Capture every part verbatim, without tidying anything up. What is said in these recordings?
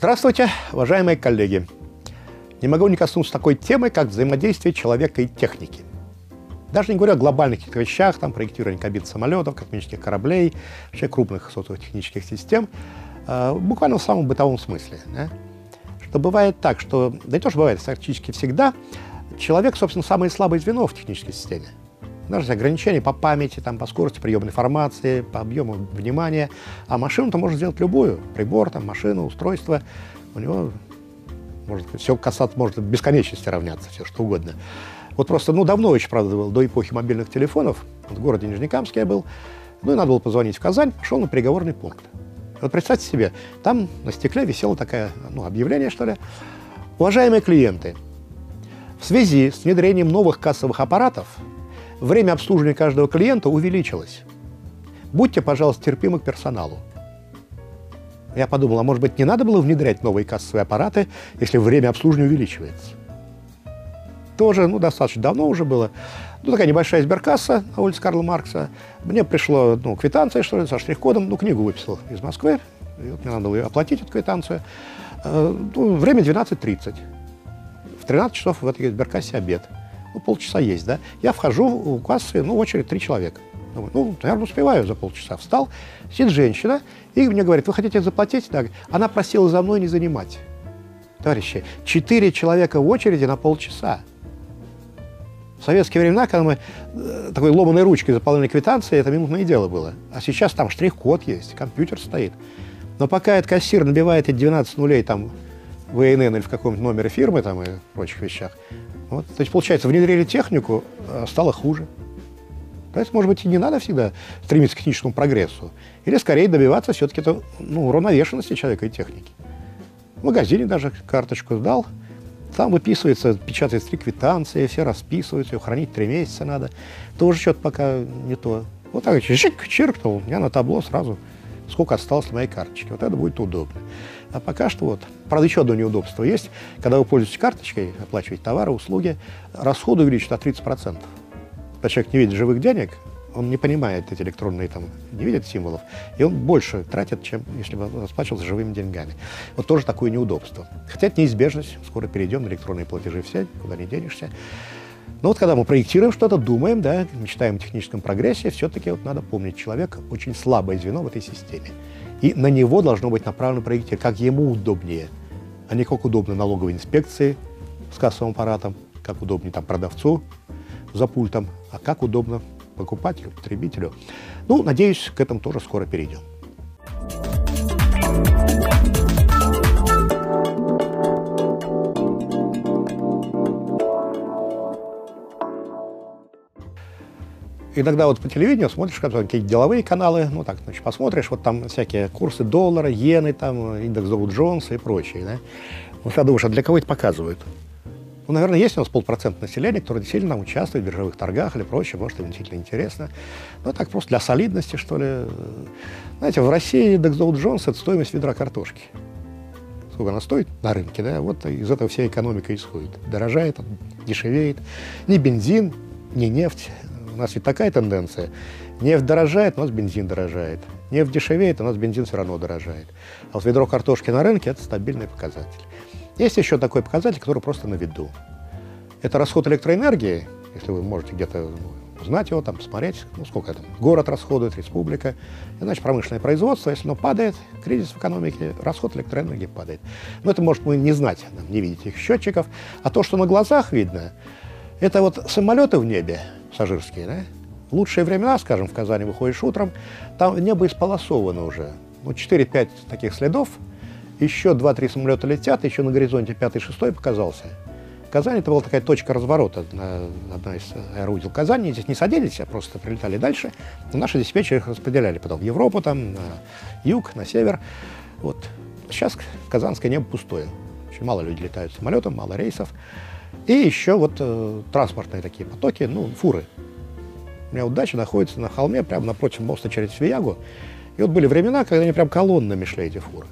Здравствуйте, уважаемые коллеги! Не могу не коснуться такой темы, как взаимодействие человека и техники. Даже не говоря о глобальных каких-то вещах, там, проектирование кабин самолетов, космических кораблей, вообще крупных сотовых-технических систем, э, буквально в самом бытовом смысле. Да? Что бывает так, что, да и тоже бывает практически всегда, человек, собственно, самое слабое звено в технической системе. Даже ограничения по памяти, там, по скорости приема информации, по объему внимания. А машину-то можно сделать любую. Прибор, там, машину, устройство. У него может все касаться, может в бесконечности равняться, все что угодно. Вот просто, ну, давно еще, правда, было, до эпохи мобильных телефонов, в городе Нижнекамске я был, ну, и надо было позвонить в Казань, пошел на переговорный пункт. Вот представьте себе, там на стекле висело такое, ну, объявление, что ли. Уважаемые клиенты, в связи с внедрением новых кассовых аппаратов время обслуживания каждого клиента увеличилось. Будьте, пожалуйста, терпимы к персоналу. Я подумал, а может быть, не надо было внедрять новые кассовые аппараты, если время обслуживания увеличивается? Тоже, ну, достаточно давно уже было. Ну, такая небольшая сберкасса на улице Карла Маркса. Мне пришло, ну, квитанция, что ли, со штрих-кодом. Ну, книгу выписал из Москвы. И вот мне надо было оплатить эту квитанцию. Ну, время двенадцать тридцать. В тринадцать часов в этой сберкассе обед. Ну, полчаса есть, да. Я вхожу у кассы, ну, в очередь три человека. Думаю, ну, наверное, успеваю за полчаса. Встал, сидит женщина, и мне говорит, вы хотите заплатить? Да. Она просила за мной не занимать. Товарищи, четыре человека в очереди на полчаса. В советские времена, когда мы э, такой ломаной ручкой заполняли квитанции, это минутное дело было. А сейчас там штрих-код есть, компьютер стоит. Но пока этот кассир набивает эти двенадцать нулей там в эй эн эн или в каком-нибудь номере фирмы там и прочих вещах, вот, то есть, получается, внедрили технику, а стало хуже. Поэтому, может быть, и не надо всегда стремиться к техническому прогрессу. Или, скорее, добиваться все-таки ну, уравновешенности человека и техники. В магазине даже карточку сдал, там выписывается, печатается три квитанции, все расписываются, ее хранить три месяца надо. Тоже что-то пока не то. Вот так, чик, чиркнул, у меня на табло сразу, сколько осталось на моей карточке. Вот это будет удобно. А пока что вот. Правда, еще одно неудобство есть. Когда вы пользуетесь карточкой, оплачиваете товары, услуги, расходы увеличат на тридцать процентов. Когда человек не видит живых денег, он не понимает эти электронные, там, не видит символов, и он больше тратит, чем если бы расплачивался живыми деньгами. Вот тоже такое неудобство. Хотя это неизбежность. Скоро перейдем на электронные платежи все, куда не денешься. Но вот когда мы проектируем что-то, думаем, да, мечтаем о техническом прогрессе, все-таки вот надо помнить, человек очень слабое звено в этой системе. И на него должно быть направлено проектирование, как ему удобнее, а не как удобно налоговой инспекции с кассовым аппаратом, как удобнее там продавцу за пультом, а как удобно покупателю, потребителю. Ну, надеюсь, к этому тоже скоро перейдем. Иногда вот по телевидению смотришь какие-то деловые каналы, ну так, значит, посмотришь, вот там всякие курсы доллара, иены, там, индекс Доу-Джонса и прочее, да. Вот ты думаешь, а для кого это показывают? Ну, наверное, есть у нас полпроцента населения, которое действительно участвует в биржевых торгах или прочее, может, им действительно интересно. Ну, так просто для солидности, что ли. Знаете, в России индекс Доу-Джонса – это стоимость ведра картошки. Сколько она стоит на рынке, да, вот из этого вся экономика исходит. Дорожает, дешевеет. Ни бензин, ни нефть. У нас ведь такая тенденция. Нефть дорожает, у нас бензин дорожает. Нефть дешевеет, у нас бензин все равно дорожает. А вот ведро картошки на рынке – это стабильный показатель. Есть еще такой показатель, который просто на виду. Это расход электроэнергии, если вы можете где-то узнать его, там, посмотреть, ну, сколько там город расходует, республика. Иначе промышленное производство, если оно падает, кризис в экономике, расход электроэнергии падает. Но это может мы не знать, не видеть их счетчиков. А то, что на глазах видно, это вот самолеты в небе, пассажирские, да? В лучшие времена, скажем, в Казани выходишь утром, там небо исполосовано уже. Ну, четыре-пять таких следов, еще два-три самолета летят, еще на горизонте пятый-шестой показался. Казань — это была такая точка разворота, одна из аэроудил Казани. Здесь не садились, а просто прилетали дальше. Но наши диспетчеры их распределяли потом в Европу, там, на юг, на север. Вот. Сейчас казанское небо пустое. Очень мало людей летают самолетом, мало рейсов. И еще вот э, транспортные такие потоки, ну, фуры. У меня вот дача находится на холме, прямо напротив моста через Свиягу. И вот были времена, когда они прям колоннами шли, эти фуры.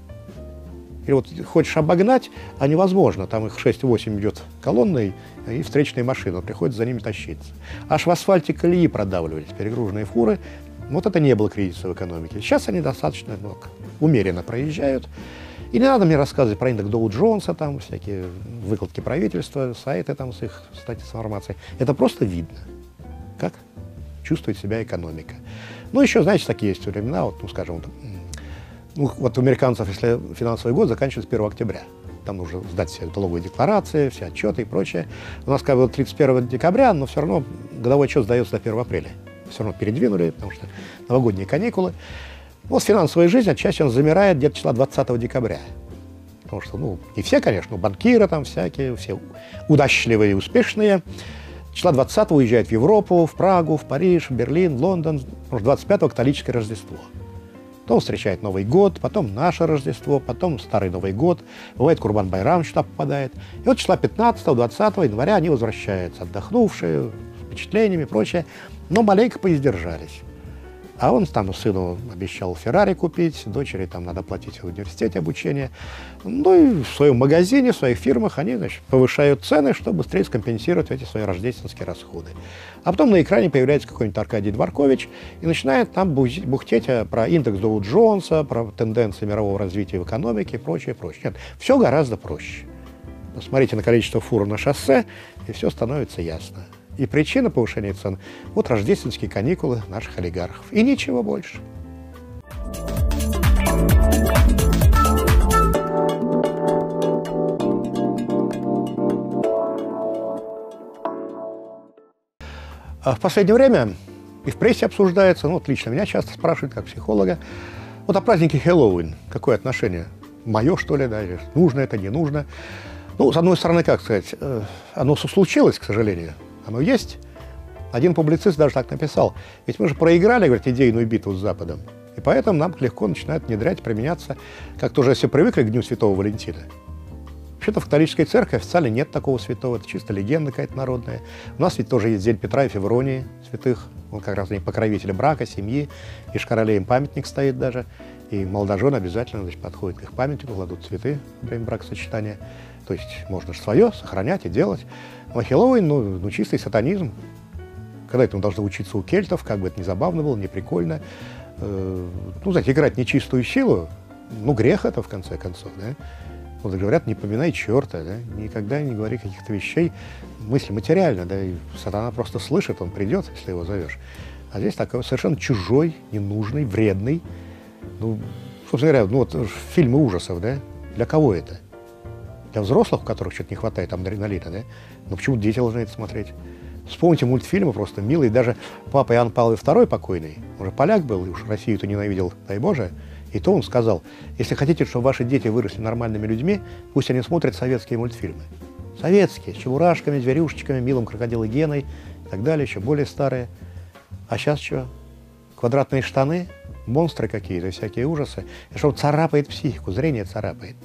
И вот хочешь обогнать, а невозможно. Там их шесть-восемь идет колонной, и встречные машины. Приходится за ними тащиться. Аж в асфальте колеи продавливались, перегруженные фуры. Вот это не было кризиса в экономике. Сейчас они достаточно ну, умеренно проезжают. И не надо мне рассказывать про индекс Доу Джонса, там всякие выкладки правительства, сайты там с их статьей с информацией. Это просто видно, как чувствует себя экономика. Ну, еще, знаете, такие есть времена, вот, ну, скажем, вот, ну, вот у американцев, если финансовый год заканчивается первого октября, там нужно сдать все налоговые декларации, все отчеты и прочее. У нас как бы тридцать первого декабря, но все равно годовой отчет сдается до первого апреля. Все равно передвинули, потому что новогодние каникулы. Вот финансовая жизнь отчасти он замирает где-то числа двадцатого декабря. Потому что, ну, не все, конечно, банкиры там всякие, все удачливые и успешные. Числа двадцатого уезжают в Европу, в Прагу, в Париж, в Берлин, в Лондон. Потому что двадцать пятого католическое Рождество. Потом встречает Новый год, потом наше Рождество, потом Старый Новый год. Бывает, Курбан-Байрам сюда попадает. И вот числа пятнадцатого-двадцатого января они возвращаются, отдохнувшие, с впечатлениями и прочее. Но маленько поиздержались. А он там сыну обещал Феррари купить, дочери там надо платить в университете обучение. Ну и в своем магазине, в своих фирмах они, значит, повышают цены, чтобы быстрее скомпенсировать эти свои рождественские расходы. А потом на экране появляется какой-нибудь Аркадий Дворкович и начинает там бухтеть про индекс Доу Джонса, про тенденции мирового развития в экономике и прочее, прочее. Нет, все гораздо проще. Посмотрите на количество фур на шоссе, и все становится ясно. И причина повышения цен – вот рождественские каникулы наших олигархов. И ничего больше. А в последнее время и в прессе обсуждается, ну вот лично меня часто спрашивают, как психолога, вот о празднике Хэллоуин. Какое отношение? Мое, что ли, да? Нужно это, не нужно? Ну, с одной стороны, как сказать, оно случилось, к сожалению. Оно есть. Один публицист даже так написал. Ведь мы же проиграли, говорит, идейную битву с Западом. И поэтому нам легко начинают внедрять, применяться, как тоже все привыкли к Дню Святого Валентина. Вообще-то в католической церкви официально нет такого святого, это чисто легенда какая-то народная. У нас ведь тоже есть день Петра и Февронии, святых. Он как раз покровители брака, семьи. И Шкарале им памятник стоит даже. И молодожены обязательно, значит, подходят к их памятнику, кладут цветы во время бракосочетания. То есть можно же свое сохранять и делать. Но Хэллоуин, ну, ну, чистый сатанизм. Когда этому должны учиться у кельтов, как бы это ни забавно было, не прикольно. Э, ну, знаете, играть нечистую силу, ну, грех это, в конце концов, да. Вот говорят, не поминай черта, да, никогда не говори каких-то вещей, мысли материально, да, и сатана просто слышит, он придет, если его зовешь. А здесь такой совершенно чужой, ненужный, вредный. Ну, собственно говоря, ну, вот фильмы ужасов, да, для кого это? Для взрослых, у которых что-то не хватает адреналина, да? Но почему дети должны это смотреть? Вспомните мультфильмы просто милые. Даже папа Иоанн Павел второй покойный, он же поляк был, и уж Россию-то ненавидел, дай Боже, и то он сказал, если хотите, чтобы ваши дети выросли нормальными людьми, пусть они смотрят советские мультфильмы. Советские, с чебурашками, зверюшечками, милым крокодилом Геной и так далее, еще более старые. А сейчас что? Квадратные штаны, монстры какие-то, всякие ужасы. И что царапает психику, зрение царапает.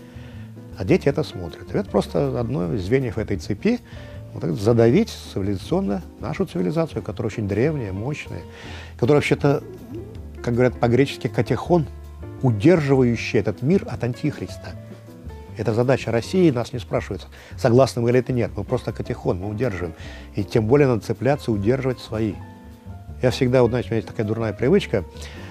А дети это смотрят. И это просто одно из звеньев этой цепи, вот так задавить цивилизационно нашу цивилизацию, которая очень древняя, мощная, которая вообще-то, как говорят по-гречески, катехон, удерживающий этот мир от антихриста. Это задача России, нас не спрашивают, согласны мы или это нет. Мы просто катехон, мы удерживаем. И тем более надо цепляться, удерживать свои. Я всегда, вот, знаете, у меня есть такая дурная привычка.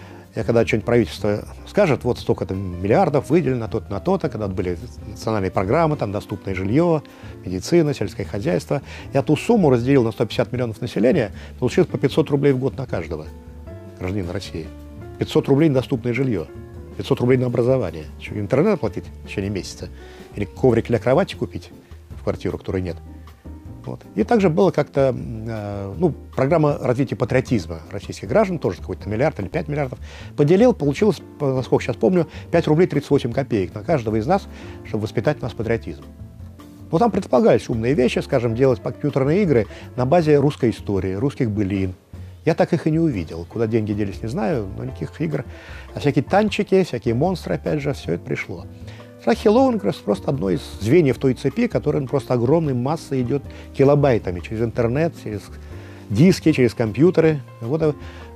Я когда что-нибудь правительство скажет, вот столько-то миллиардов выделено на то-то, на то-то, когда были национальные программы, там доступное жилье, медицина, сельское хозяйство, я ту сумму разделил на сто пятьдесят миллионов населения, получилось по пятьсот рублей в год на каждого гражданина России. пятьсот рублей на доступное жилье, пятьсот рублей на образование. Что, интернет оплатить в течение месяца? Или коврик для кровати купить в квартиру, которой нет? Вот. И также было как-то, э, ну, программа развития патриотизма российских граждан, тоже какой-то миллиард или пять миллиардов, поделил, получилось, насколько сейчас помню, пять рублей тридцать восемь копеек на каждого из нас, чтобы воспитать в нас патриотизм. Но там предполагались умные вещи, скажем, делать компьютерные игры на базе русской истории, русских былин. Я так их и не увидел. Куда деньги делись, не знаю, но никаких игр. А всякие танчики, всякие монстры, опять же, все это пришло. Хэллоуин просто одно из звеньев той цепи, которая просто огромной массой идет килобайтами через интернет, через диски, через компьютеры. Вот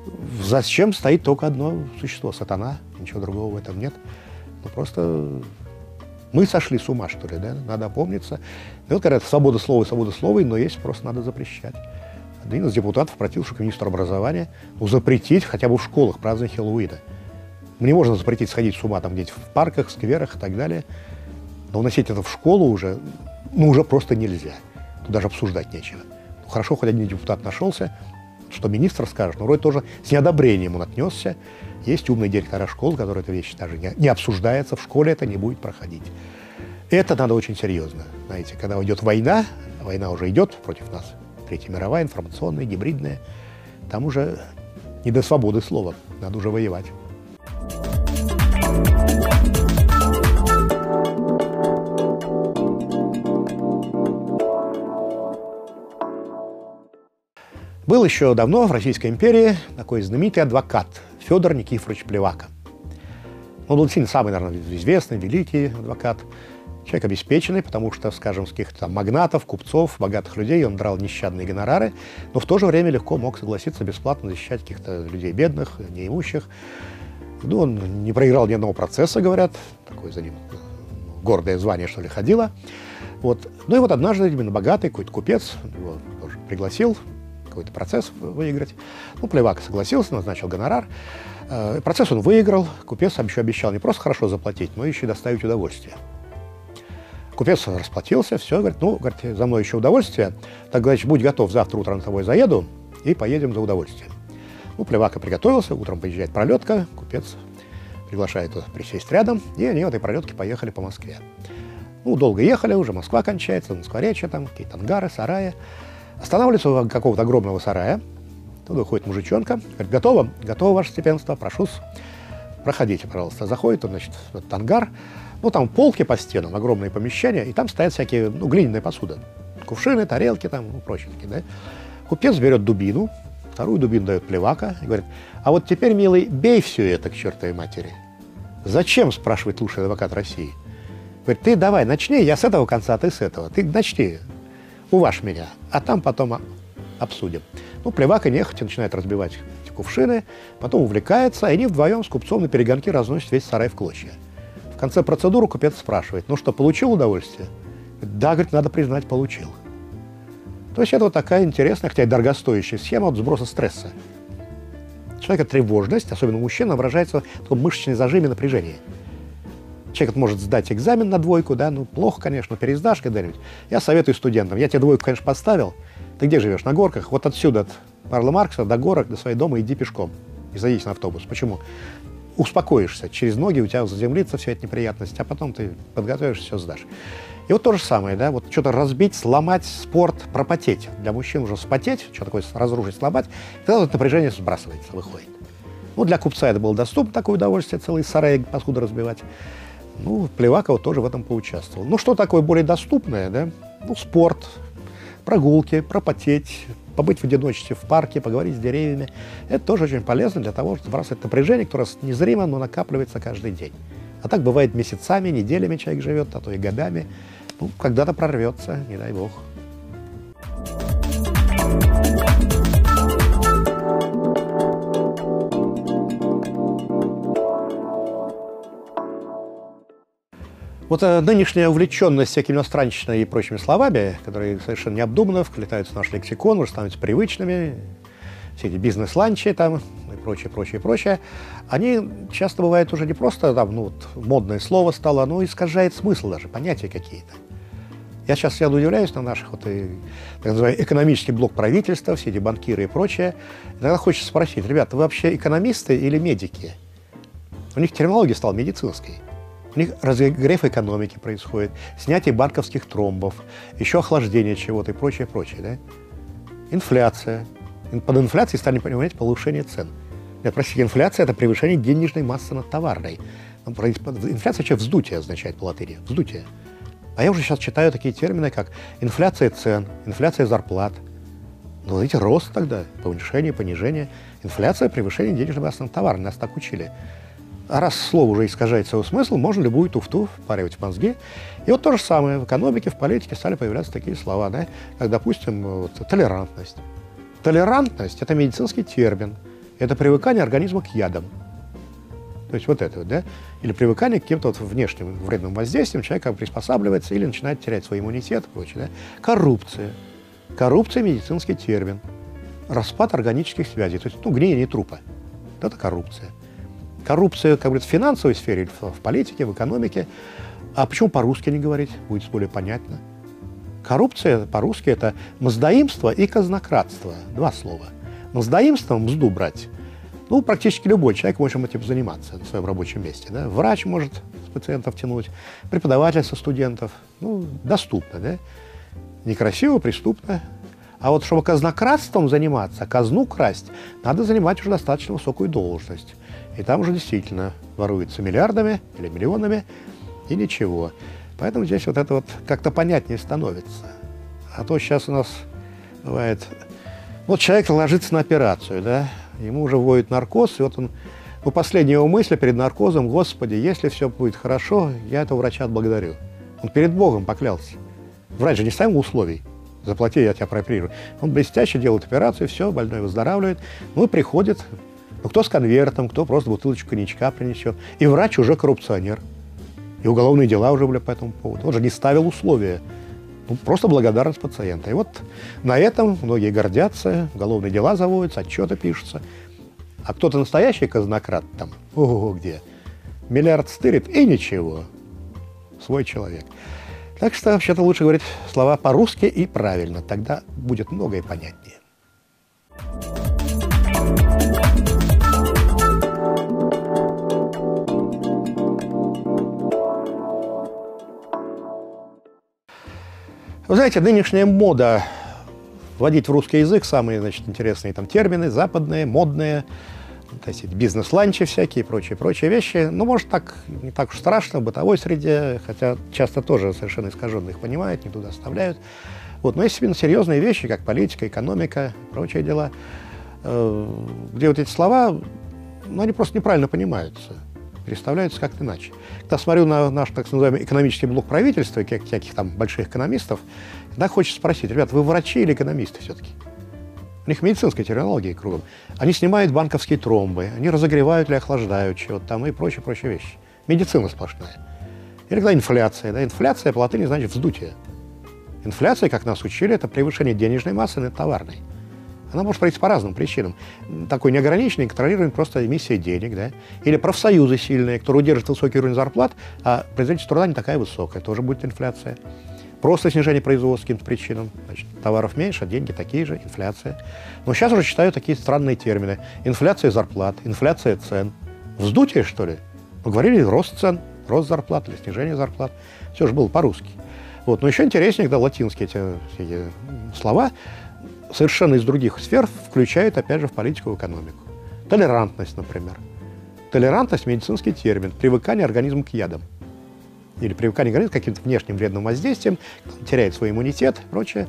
зачем стоит только одно существо — сатана, ничего другого в этом нет. Ну, просто мы сошли с ума, что ли, да? Надо опомниться. И вот говорят, свобода слова и свобода слова, но есть, просто надо запрещать. Один из депутатов обратился к министру образования, ну, запретить хотя бы в школах празднование Хэллоуина. Мне можно запретить сходить с ума там где-то в парках, скверах и так далее. Но уносить это в школу уже, ну, уже просто нельзя. Тут даже обсуждать нечего. Ну, хорошо, хоть один депутат нашелся, что министр скажет, но вроде тоже с неодобрением он отнесся. Есть умные директора школ, которые эта вещь даже не, не обсуждается, в школе это не будет проходить. Это надо очень серьезно. Знаете, когда идет война, война уже идет против нас, Третья мировая, информационная, гибридная, там уже не до свободы слова, надо уже воевать. Был еще давно в Российской империи такой знаменитый адвокат Федор Никифорович Плевака. Он был сильно самый, наверное, известный, великий адвокат. Человек обеспеченный, потому что, скажем, с каких-то там магнатов, купцов, богатых людей он драл нещадные гонорары, но в то же время легко мог согласиться бесплатно защищать каких-то людей бедных, неимущих. Ну, он не проиграл ни одного процесса, говорят, такое за ним гордое звание, что ли, ходило. Вот. Ну и вот однажды именно богатый какой-то купец его тоже пригласил какой-то процесс выиграть. Ну, Плевака согласился, назначил гонорар. Процесс он выиграл. Купец еще обещал не просто хорошо заплатить, но еще и доставить удовольствие. Купец расплатился, все, говорит, ну, говорит, за мной еще удовольствие. Так, говорит, будь готов, завтра утром с тобой заеду и поедем за удовольствием. Ну, Плевака приготовился, утром приезжает пролетка, купец приглашает его присесть рядом, и они в этой пролетке поехали по Москве. Ну, долго ехали, уже Москва кончается, Москворечье, там какие-то ангары, сараи. Останавливаются у какого-то огромного сарая. Тут выходит мужичонка. Говорит, готово? Готово, ваше степенство, прошу. Проходите, пожалуйста. Заходит он, значит, в этот ангар. Ну, там полки по стенам, огромные помещения, и там стоят всякие, ну, глиняная посуда. Кувшины, тарелки там, ну, прочие такие, да. Купец берет дубину, вторую дубину дает Плевака и говорит, а вот теперь, милый, бей все это к чертовой матери. Зачем, спрашивает лучший адвокат России. Говорит, ты давай, начни, я с этого конца, а ты с этого. Ты начни. Уважь меня, а там потом обсудим. Ну, Плевака нехотя начинает разбивать эти кувшины, потом увлекается, и они вдвоем с купцом на перегонки разносят весь сарай в клочья. В конце процедуры купец спрашивает, ну что, получил удовольствие? Да, говорит, надо признать, получил. То есть это вот такая интересная, хотя и дорогостоящая схема от сброса стресса. У человека тревожность, особенно у мужчин, выражается в таком мышечном зажиме, напряжении. Человек может сдать экзамен на двойку, да, ну, плохо, конечно, пересдашь когда-нибудь. Я советую студентам, я тебе двойку, конечно, поставил, ты где живешь, на горках? Вот отсюда, от Карла Маркса до горок, до своего дома иди пешком и садись на автобус. Почему? Успокоишься, через ноги у тебя заземлится вся эта неприятность, а потом ты подготовишься, все сдашь. И вот то же самое, да, вот что-то разбить, сломать, спорт, пропотеть. Для мужчин уже вспотеть, что такое разрушить, сломать, и тогда вот напряжение сбрасывается, выходит. Ну, для купца это было доступно, такое удовольствие, целый сарай посуду разбивать. Ну, Плевака вот тоже в этом поучаствовал. Ну, что такое более доступное, да? Ну, спорт, прогулки, пропотеть, побыть в одиночестве в парке, поговорить с деревьями. Это тоже очень полезно для того, чтобы сбрасывать напряжение, которое незримо, но накапливается каждый день. А так бывает месяцами, неделями человек живет, а то и годами. Ну, когда-то прорвется, не дай бог. Вот э, нынешняя увлеченность всякими иностранщиной и прочими словами, которые совершенно необдуманно вплетаются в наш лексикон, уже становятся привычными, все эти бизнес-ланчи там и прочее, прочее, прочее, они часто бывают уже не просто там, ну, вот, модное слово стало, оно искажает смысл даже, понятия какие-то. Я сейчас я удивляюсь на наших, вот, и, так называемый, экономический блок правительства, все эти банкиры и прочее. Иногда хочется спросить, ребята, вы вообще экономисты или медики? У них терминология стала медицинской. У них разогрев экономики происходит, снятие банковских тромбов, еще охлаждение чего-то и прочее, прочее. Да? Инфляция. Под инфляцией стали понимать повышение цен. Нет, простите, инфляция – это превышение денежной массы над товарной. Инфляция вообще вздутие означает по латыни. Вздутие. А я уже сейчас читаю такие термины, как инфляция цен, инфляция зарплат. Ну, видите, рост тогда, повышение, понижение. Инфляция – превышение денежной массы над товарной. Нас так учили. А раз слово уже искажает свой смысл, можно любую туфту впаривать в мозги. И вот то же самое в экономике, в политике стали появляться такие слова, да, как, допустим, вот, толерантность. Толерантность – это медицинский термин, это привыкание организма к ядам. То есть вот это вот, да, или привыкание к каким-то вот внешним вредным воздействиям, человек как бы приспосабливается или начинает терять свой иммунитет и прочее, да. Коррупция. Коррупция – медицинский термин. Распад органических связей, то есть, ну, гниение трупа. Это коррупция. Коррупция, как говорится, в финансовой сфере, в политике, в экономике. А почему по-русски не говорить? Будет более понятно. Коррупция по-русски – это мздоимство и казнократство. Два слова. Мздоимство – мзду брать. Ну, практически любой человек может этим заниматься на своем рабочем месте. Да? Врач может с пациентов тянуть, преподаватель со студентов. Ну, доступно, да? Некрасиво, преступно. А вот чтобы казнократством заниматься, казну красть, надо занимать уже достаточно высокую должность. И там уже действительно воруется миллиардами или миллионами, и ничего. Поэтому здесь вот это вот как-то понятнее становится. А то сейчас у нас бывает... Вот человек ложится на операцию, да, ему уже вводят наркоз, и вот он... Ну, последняя его мысль перед наркозом: «Господи, если все будет хорошо, я этого врача отблагодарю». Он перед Богом поклялся. Врач же не ставил условий. Заплати, я тебя прооперирую. Он блестяще делает операцию, все, больной выздоравливает. Ну и приходит, ну, кто с конвертом, кто просто бутылочку коньячка принесет. И врач уже коррупционер. И уголовные дела уже были по этому поводу. Он же не ставил условия. Ну, просто благодарность пациента. И вот на этом многие гордятся, уголовные дела заводятся, отчеты пишутся. А кто-то настоящий казнократ там, ого, где? Миллиард стырит и ничего. Свой человек. Так что вообще-то лучше говорить слова по-русски и правильно. Тогда будет многое понятнее. Вы знаете, нынешняя мода вводить в русский язык самые, значит, интересные там термины, западные, модные, бизнес-ланчи всякие, прочие, прочие вещи. Ну, может, так не так уж страшно в бытовой среде, хотя часто тоже совершенно искаженно их понимают, не туда оставляют. Вот. Но есть именно серьезные вещи, как политика, экономика, прочие дела, где вот эти слова, ну, они просто неправильно понимаются, представляются как-то иначе. Когда смотрю на наш, так называемый, экономический блок правительства, как всяких там больших экономистов, тогда хочется спросить: ребят, вы врачи или экономисты все-таки? У них медицинская терминология кругом. Они снимают банковские тромбы, они разогревают или охлаждают чего-то там и прочие-прочие вещи. Медицина сплошная. Или когда инфляция. Да? Инфляция по латыни значит вздутие. Инфляция, как нас учили, это превышение денежной массы над товарной. Она может пройти по разным причинам. Такой неограниченный, контролируемый просто эмиссия денег. Да? Или профсоюзы сильные, которые удерживают высокий уровень зарплат, а производительность труда не такая высокая. Тоже будет инфляция. Просто снижение производства по каким-то причинам. Значит, товаров меньше, деньги такие же, инфляция. Но сейчас уже читаю такие странные термины. Инфляция зарплат, инфляция цен. Вздутие, что ли? Мы говорили рост цен, рост зарплат или снижение зарплат. Все же было по-русски. Вот. Но еще интереснее, когда латинские эти, эти слова совершенно из других сфер включают, опять же, в политику и экономику. Толерантность, например. Толерантность – медицинский термин. Привыкание организма к ядам. Или привыкание к каким-то внешним вредным воздействиям, теряет свой иммунитет и прочее.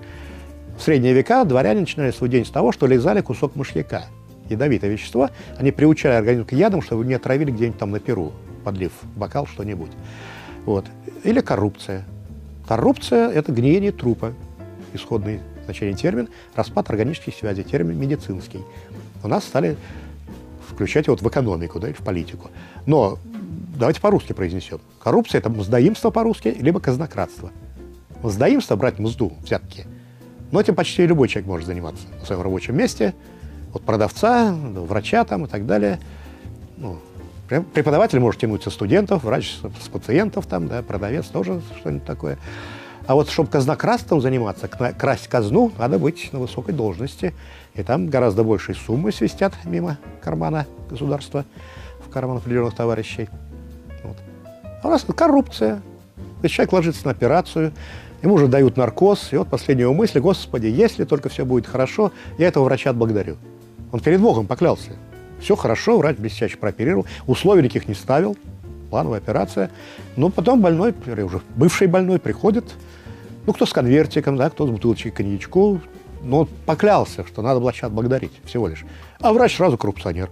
В средние века дворяне начинали свой день с того, что лизали кусок мышьяка. Ядовитое вещество. Они приучали организм к ядам, чтобы не отравили где-нибудь там на перу, подлив в бокал что-нибудь. Вот. Или коррупция. Коррупция – это гниение трупа. Исходный значение термин. Распад органических связей. Термин медицинский. У нас стали включать его вот в экономику, да, или в политику. Но давайте по-русски произнесем. Коррупция – это мздоимство по-русски, либо казнократство. Мздоимство – брать мзду, взятки. Но этим почти любой человек может заниматься на своем рабочем месте. От продавца, до врача там и так далее. Ну, преподаватель может тянуть со студентов, врач с пациентов, там, да, продавец тоже что-нибудь такое. А вот чтобы казнократством заниматься, красть казну, надо быть на высокой должности. И там гораздо большие суммы свистят мимо кармана государства, в карман определенных товарищей. Вот. А у нас коррупция. То есть человек ложится на операцию, ему уже дают наркоз, и вот последняя его мысль: Господи, если только все будет хорошо, я этого врача отблагодарю. Он перед Богом поклялся. Все хорошо, врач блестяще прооперировал, условий никаких не ставил, плановая операция. Но потом больной, уже бывший больной, приходит, ну, кто с конвертиком, да, кто с бутылочкой коньячку, но поклялся, что надо врача отблагодарить всего лишь. А врач сразу коррупционер.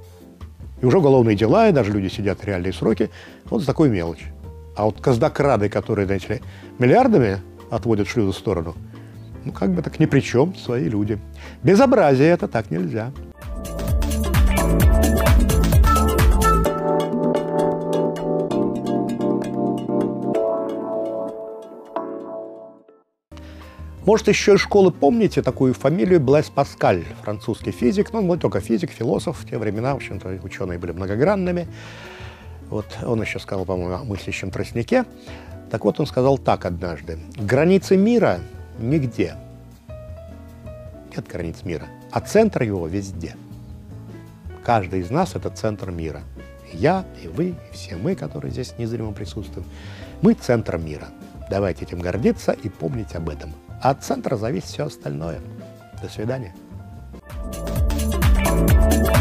И уже уголовные дела, и даже люди сидят реальные сроки, вот за такую мелочь. А вот казнокрады, которые, знаете ли, миллиардами отводят шлюзы в сторону, ну, как бы так ни при чем, свои люди. Безобразие это, так нельзя. Может, еще из школы помните такую фамилию Блэс Паскаль, французский физик, ну, он не только физик, философ, в те времена, в общем-то, ученые были многогранными. Вот он еще сказал, по-моему, о мыслящем тростнике. Так вот, он сказал так однажды. Границы мира нигде. Нет границ мира, а центр его везде. Каждый из нас — это центр мира. И я, и вы, и все мы, которые здесь незримо присутствуем. Мы — центр мира. Давайте этим гордиться и помнить об этом. А от центра зависит все остальное. До свидания.